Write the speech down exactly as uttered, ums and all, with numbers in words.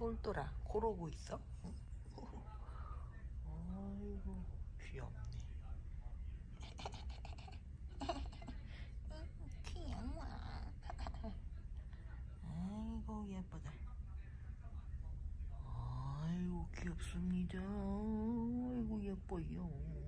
똘똘아, 그러고 있어? 응? 아이고, 귀엽네. 귀여워. 아이고, 예쁘다. 아이고, 귀엽습니다. 아이고, 예뻐요.